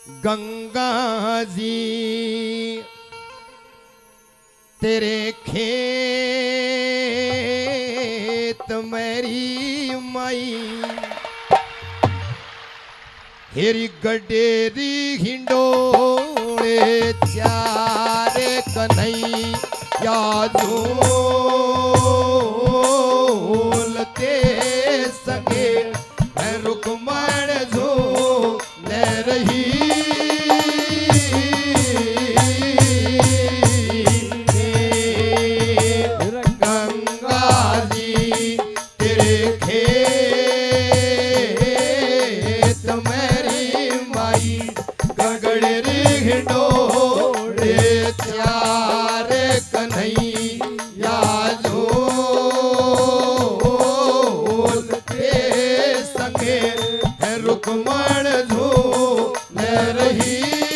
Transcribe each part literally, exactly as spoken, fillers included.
गंगा जी तेरे खेत मेरी माई हेरी गडेरी हिंडोले चारे कन्हई या झूलते सके रुकमण झूल रही गंगा जी तेरे खेत मेरी माई गगड़े हिंडोले चारे कन्हई या झूलते सके रुकमण झूल रही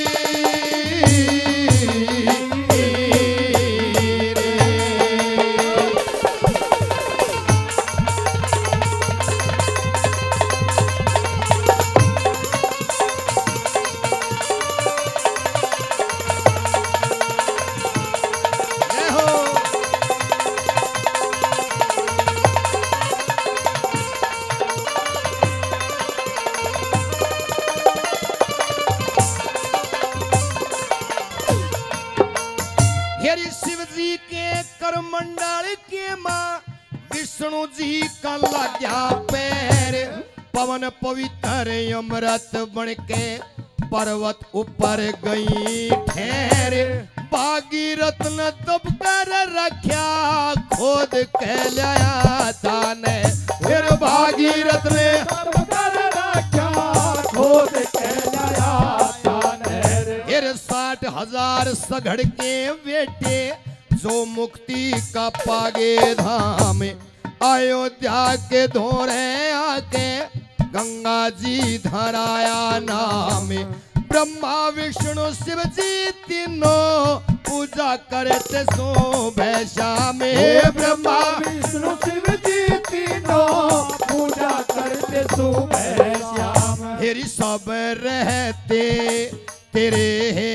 शिव जी के करमंडल के माँ विष्णु जी का लाग्या पैर पवन पवित्र अमृत बन के पर्वत ऊपर गई ठहर बागी रत्न दब कर रख्या खोद के लाया ताने फिर बागी रत्न दब कर रख्या खोद के लाया ताने फिर साठ हजार सगड़ के बेटे जो मुक्ति का पागे धाम अयोध्या के धोरे आके गंगा जी धराया नाम ब्रह्मा विष्णु शिव जी तीनों पूजा करते सो भैसा में ब्रह्मा विष्णु शिव जी तीनों पूजा करते सो भैसा में तेरी सब रहते तेरे है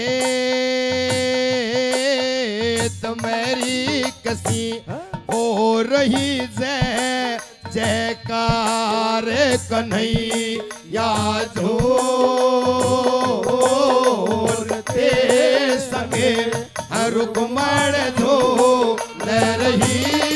तो मेरी कसी हो रही जय जयकार कन्हई या झूलते सके रुकमण झूल रही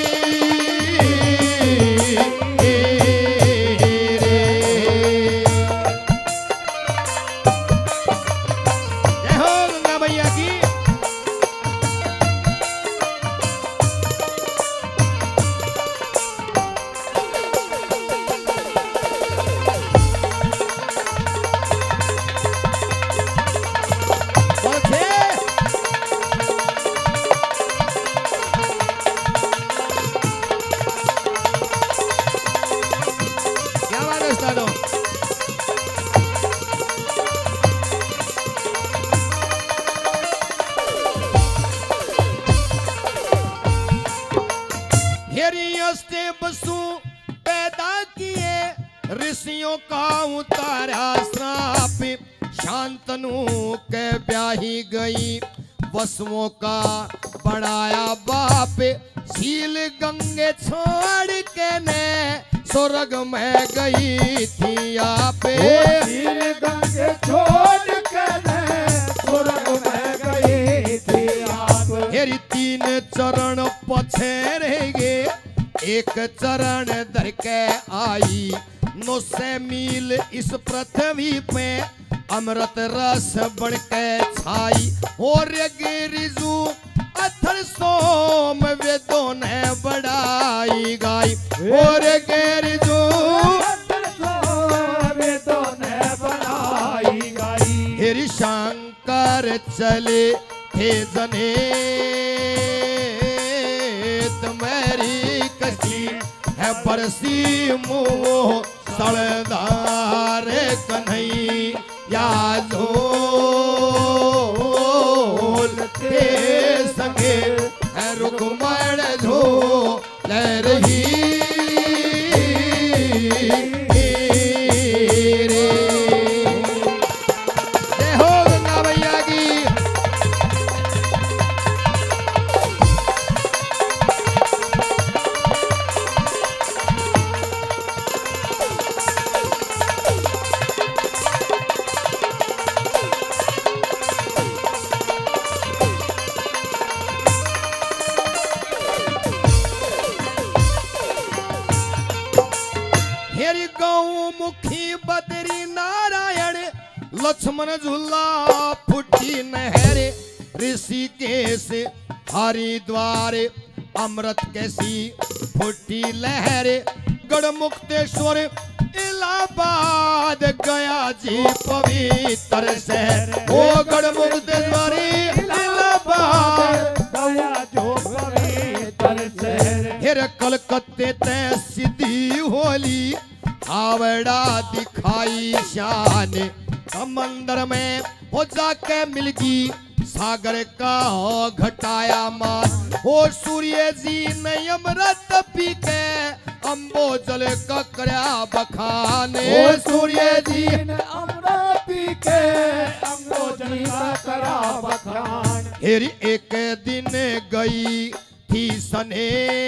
बसु पैदा किए ऋषियों का उतारा श्राप शांतनु के ब्याही गई वसुओं का बढ़ाया बाप शील गंगे छोड़ के ने स्वर्ग में गई थी आपे शील गंगे छोड़ के ने स्वर्ग में गई थी आप हेरी तीन चरण पछे रहेंगे एक चरण धर के आई नौ सौ मील इस पृथ्वी पे अमृत रस बढ़ के छाई और गिरिजू अथर सोम वेदों ने बढ़ाई गाई और गिरिजू अथर सोम वेदों ने बढ़ाई गाई हेरी शंकर चले थे जने तुम्हारी कसी है बरसी मुँह सड़दार कन्हई या झूलते सके है रुकमण झूल रही रे हो लक्ष्मण झूला फुटी नहरे ऋषिकेश हरिद्वार अमृत कैसी फुटी लहरे गढ़मुक्तेश्वर इलाहाबाद गया जी पवित्र शहर ओ गढ़मुक्तेश्वर इलाहाबाद गया जो पवित्र शहर फिर कलकत्ते ते सीधी होली हावड़ा दिखाई शान समंदर में हो जाके मिलगी सागर का घटाया मान हो सूर्य जी ने अमृत पी के अम्बोजल का करया बखान ओ सूर्य जी ने अमृत पी के अम्बोजल का करा बखान फिर एक दिन गई थी सने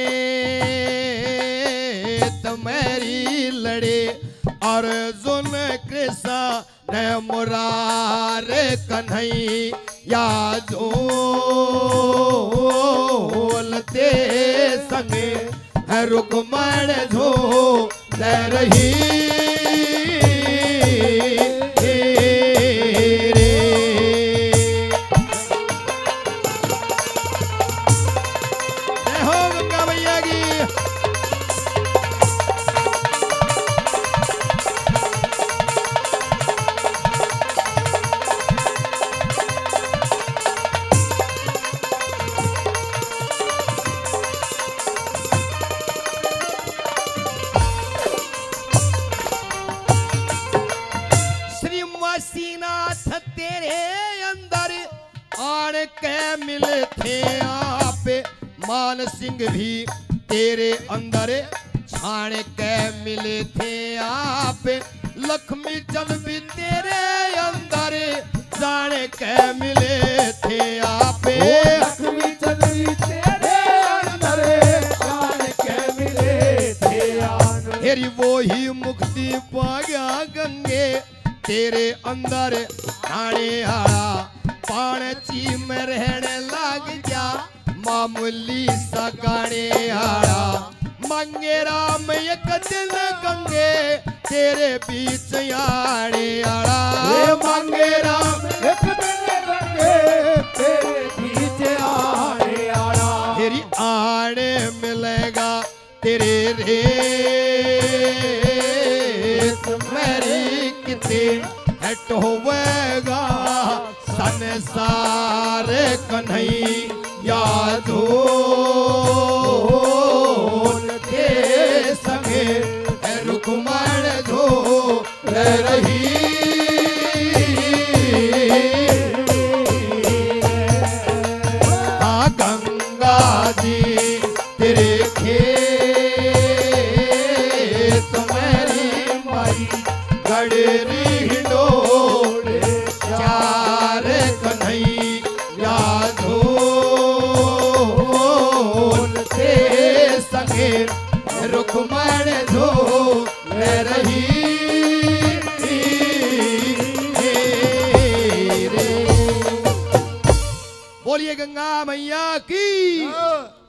मेरी लड़े अर्जुन कृष्ण ने मुरारे कन्हई या झोलते संगे है रुकमण झो ले रही हो गंगा मैया की नाथ तेरे अंदर आन के मिले थे आप मान सिंह भी तेरे अंदर छाण के मिले थे आप लक्ष्मी चंद भी तेरे अंदर जान के मिले थे आप लक्ष्मी चंद भी तेरे अंदर जान के मिले थे तेरी वो ही मुक्ति पा गया गंगे तेरे अंदर आने आड़ा पाणची में रहने लग जा मामूली सा गाने आड़ा मंगे राम एक दिन गंगे तेरे बीच आने आड़ा मंगे राम एक दिन गंगे तेरे बीच आने आड़ा तेरी आने मिलेगा तेरे रे मेरी कितनी हट होवेगा संसार कन्हई यादो के संगे रुकमण धो रही आ गंगा जी तेरे खेत मेरी माई गड़री हिंडोले चार कन्हई यादो ते संगे रुकमण धो रही बोलिए गंगा मैया की।